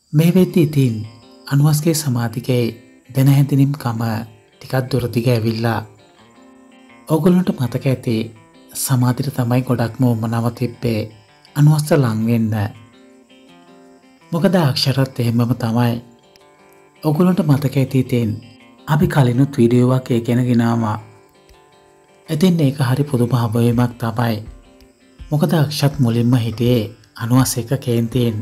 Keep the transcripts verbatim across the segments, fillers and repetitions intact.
මේ වෙද්දී ඉතින් අනුවස්ගේ සමාධිකේ දෙන හැඳිනීම් කම ටිකක් දුර දිග ඇවිල්ලා ඕගොල්ලන්ට මතක ඇති සමාධියට තමයි ගොඩක්ම උමනාව තිබ්බේ අනුවස්ට ලං වෙන්න. මොකද අක්ෂරත් එහෙමම තමයි. ඕගොල්ලන්ට මතක ඇති ඉතින් අපි කලිනුත් වීඩියෝ එකක් ඒ ගැන ගෙනාවා. ඉතින් ඒක හරි පුදුම හම්බවීමක් තමයි. මොකද අක්ෂත් මුලින්ම හිටියේ අනුවස් එක කේන්තියෙන්.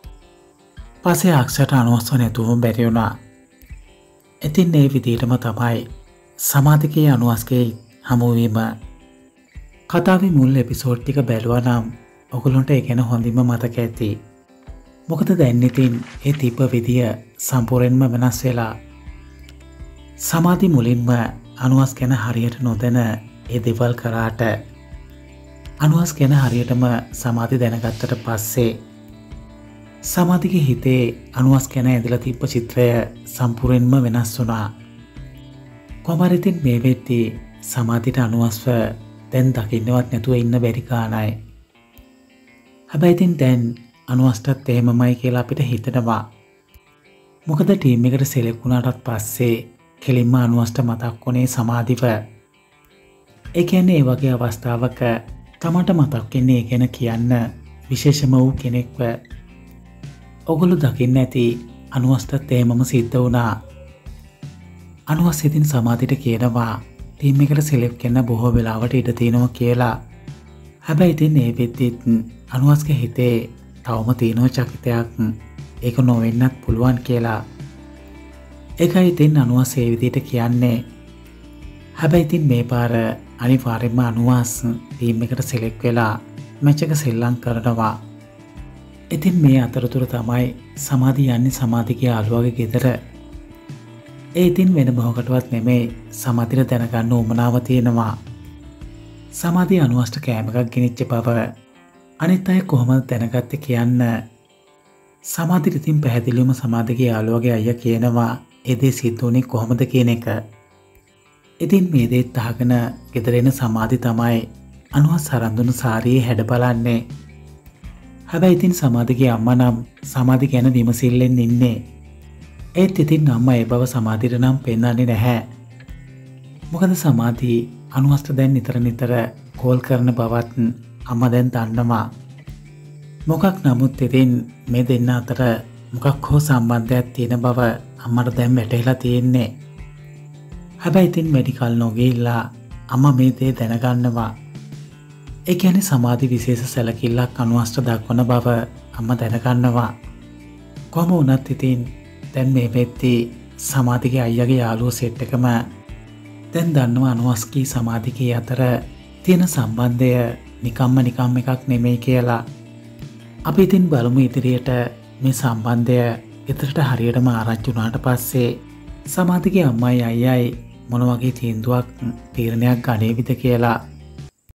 පස්සේ අක්ෂට අනුවස්ව නැතුවම බැරි වුණා. ඉතින් මේ විදිහටම තමයි සමාධිකේ අනුවස්ගේ හමුවීම. කතාවේ මුල් එපිසෝඩ් ටික බැලුවා නම් ඔයගොල්ලන්ට ඒ ගැන හොඳින්ම මතක ඇති. මොකද දැන් ඉතින් ඒ තිබ්බ විදිය සම්පූර්ණයෙන්ම වෙනස් වෙලා. සමාධි මුලින්ම අනුවස් ගැන හරියට නොදැන ඒ දේවල් කරාට අනුවස් ගැන හරියටම සමාධි දැනගත්තට පස්සේ සමාධිගේ හිතේ අනුවස් ගැන ඇඳලා තිබ්බ චිත්‍රය සම්පූර්ණයෙන්ම වෙනස් වුණා. කොහොමද ඉතින් මේ වෙද්දී සමාධිට අනුවස්ව දැන් දකින්නවත් නැතුව ඉන්න බැරි කාණයි. හැබැයි ඉතින් දැන් අනුවස්ටත් එහෙමමයි කියලා අපිට හිතෙනවා. මොකද ටීම් එකට සෙලෙක්ට් වුණාට පස්සේ කෙලින්ම අනුවස්ට මතක් වුණේ සමාධිව. ඒ කියන්නේ ඒ වගේ අවස්ථාවක තමට මතක් වෙන්නේ ඒ ගැන කියන්න විශේෂම වූ කෙනෙක්ව. ඔගොල්ලෝ දකින්න ඇති අනුවස්ටත් එහෙමම සිද්ධ වුණා. අනුවස් ඉතින් සමාධිට කියනවා ටීම් එකට සෙලෙක්ට් කරන්න බොහෝ වෙලාවට ඉඩ තියෙනවා කියලා. හැබැයි ඉතින් මේ වෙද්දිත් අනුවස්ගේ හිතේ තවම තියෙන චකිතයක් ඒක නොවෙන්නත් පුළුවන් කියලා. ඒකයි ඉතින් අනුවස් ඒ විදිහට කියන්නේ. හැබැයි ඉතින් මේ පාර අනිවාර්යයෙන්ම අනුවස් ටීම් එකට සෙලෙක්ට් වෙලා මැච් එක සෙල්ලම් කරනවා. ඉතින් මේ අතරතුර තමයි සමාධි යන්නේ සමාධිගේ යාළුවාගේ ගෙදර. ඒ ඉතින් වෙන මොකකටවත් නෙමෙයි සමාධිට දැනගන්න උවමනාව තියෙනවා. සමාධි අනුවස්ට කෑම එකක් ගෙනිච්ච බව අනිත් අය කොහොමද දැනගත්තේ කියන්න. සමාධිට ඉතින් පැහැදිලිවම සමාධිගේ යාළුවාගේ අයියා කියනවා ඒ දේ සිද්ධ වුණේ කොහොමද කියන එක. ඉතින් මේ දේත් අහගෙන ගෙදර එන සමාධි තමයි අනුවස් අරන් දුන්න සාරියේ හැඩ බලන්නේ. හැබැයි ඉතින් සමාධිගේ අම්මා නම් සමාධි ගැන විමසිල්ලෙන් ඉන්නේ. ඒත් ඉතින් අම්මා ඒ බව සමාධිට නම් පෙන්නන්නේ නැහැ. මොකද සමාධි අනුවස්ට දැන් නිතර නිතර කෝල් කරන බවත් අම්මා දැන් දන්නවා. මොකක් නමුත් ඉතින් මේ දෙන්න අතර මොකක් හෝ සම්බන්ධයක් තියෙන බව අම්මට දැන් වැටහිලා තියෙන්නේ. හැබැයි ඉතින් මෙඩිකල් නොගිහිල්ලා අම්මා මේ දේ දැනගන්නවා. ඒ කියන්නේ සමාධි විශේෂ සැලකිල්ලක් අනුවස්ට දක්වන බව අම්මා දැනගන්නවා. කොහොම වුණත් ඉතින් දැන් මේ වෙද්දී සමාධිගේ අයියාගේ යාළුවෝ සෙට් එකම දැන් දන්නවා අනුවස්කී සමාධිකේ අතර තියෙන සම්බන්ධය නිකම්ම නිකම් එකක් නෙමෙයි කියලා. අපි ඉතින් බලමු ඉදිරියට මේ සම්බන්ධය ඉදිරියට හරියටම ආරංචි වුණාට පස්සේ සමාධිගේ අම්මයි අයියයි මොන වගේ තීන්දුවක් තීරණයක් ගන්නේවිද කියලා.